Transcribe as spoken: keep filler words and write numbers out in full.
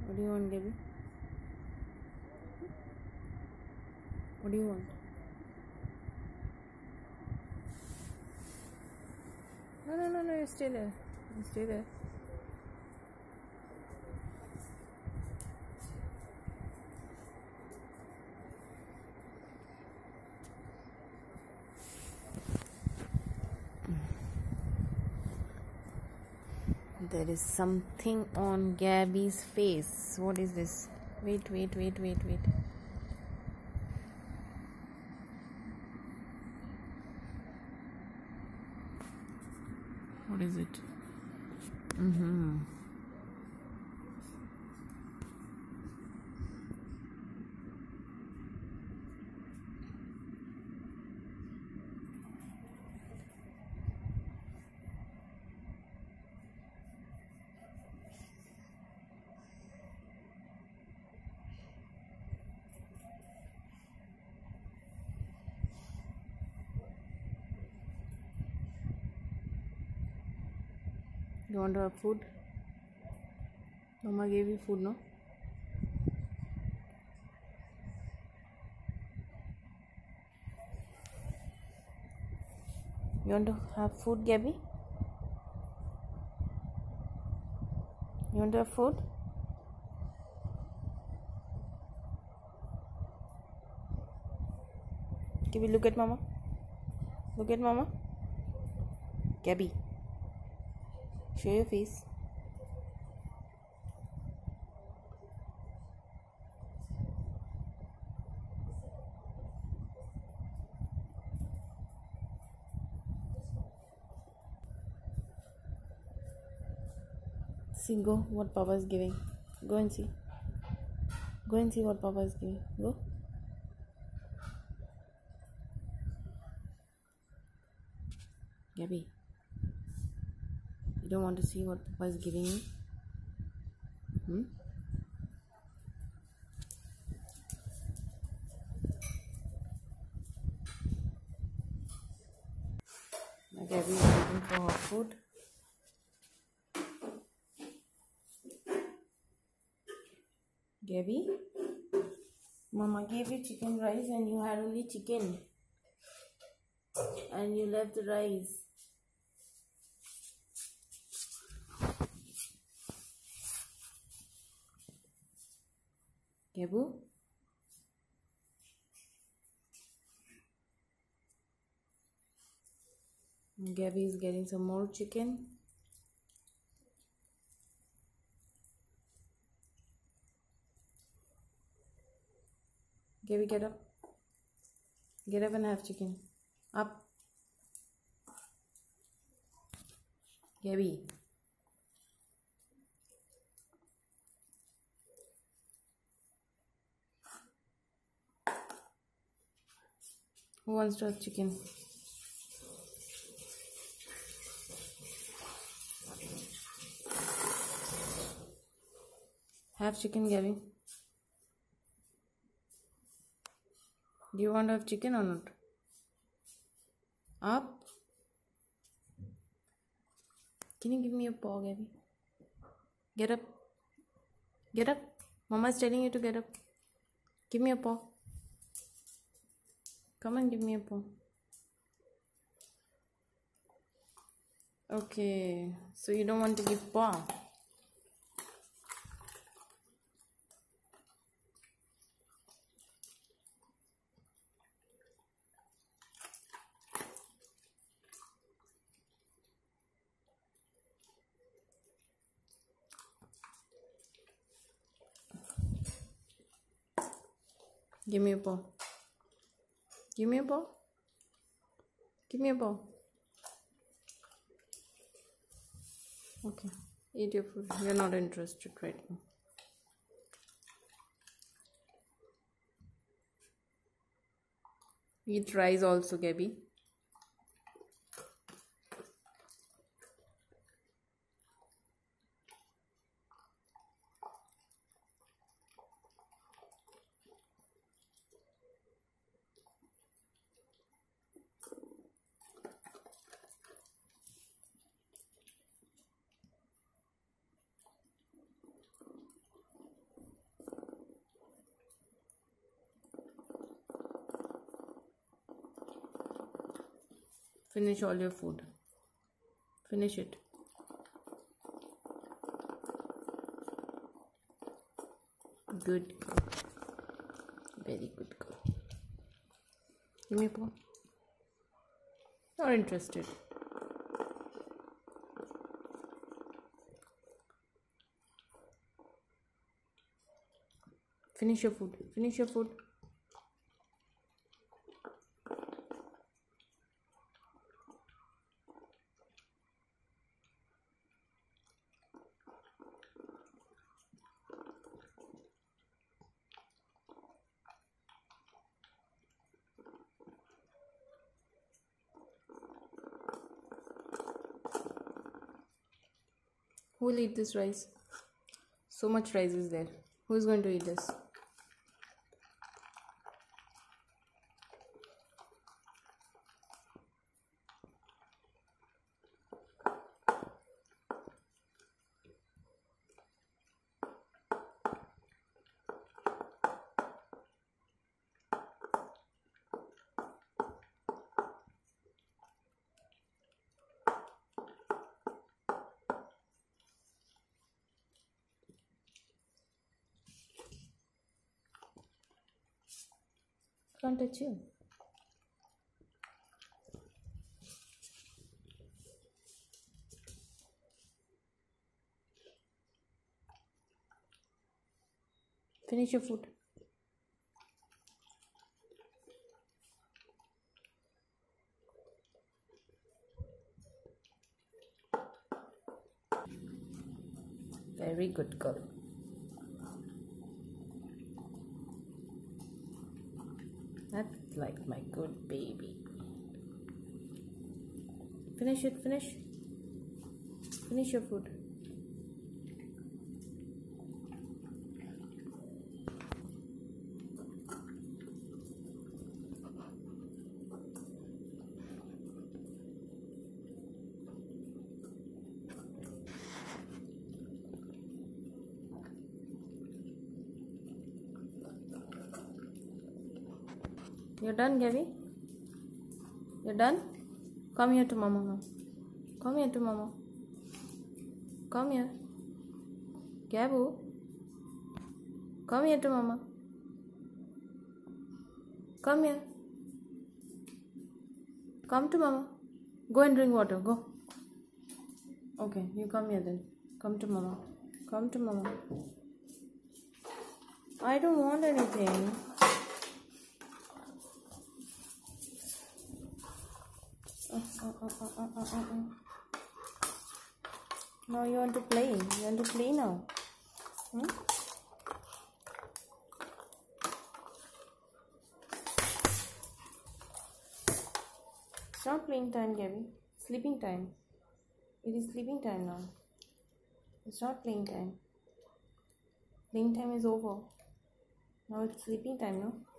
What do you want, Gabby? What do you want? No, no, no, no, you stay there. You stay there. There is something on Gabby's face. What is this? Wait, wait, wait, wait, wait. What is it? Mm-hmm. You want to have food? Mama gave you food, no? You want to have food, Gabby? You want to have food? Gabby, look at Mama. Look at Mama. Gabby, show your face. See, go what Papa is giving. Go and see. Go and see what Papa is giving. Go. Gabby, you don't want to see what Papa is giving you? Hmm? Now Gabby is waiting for her food. Gabby, Mama gave you chicken rice and you had only chicken. And you left the rice. Gabu? Gabby is getting some more chicken. Gabby, get up. Get up and have chicken. Up. Gabby. Who wants to have chicken? Have chicken, Gabby. Do you want to have chicken or not? Up. Can you give me a paw, Gabby? Get up. Get up. Mama is telling you to get up. Give me a paw. Come and give me a paw. Okay. So you don't want to give paw. Give me a paw. Give me a paw. Give me a paw. Okay. Eat your food. You're not interested right now. Eat rice also, Gabby. Finish all your food. Finish it. Good girl. Very good girl. Give me a paw. Not interested. Finish your food. Finish your food. Who will eat this rice? So much rice is there. Who is going to eat this? Can't touch you. Finish your food. Very good girl. That's like my good baby. Finish it, finish. Finish your food. You're done, Gabby? You're done? Come here to mama now. Come here to mama. Come here. Gabu. Come here to mama. Come here. Come to mama. Go and drink water. Go. Okay, you come here then. Come to mama. Come to mama. I don't want anything. Uh, uh, uh, uh, uh, uh, uh. Now you want to play. You want to play now. Hmm? It's not playing time, Gabby. Sleeping time. It is sleeping time now. It's not playing time. Playing time is over. Now it's sleeping time, no?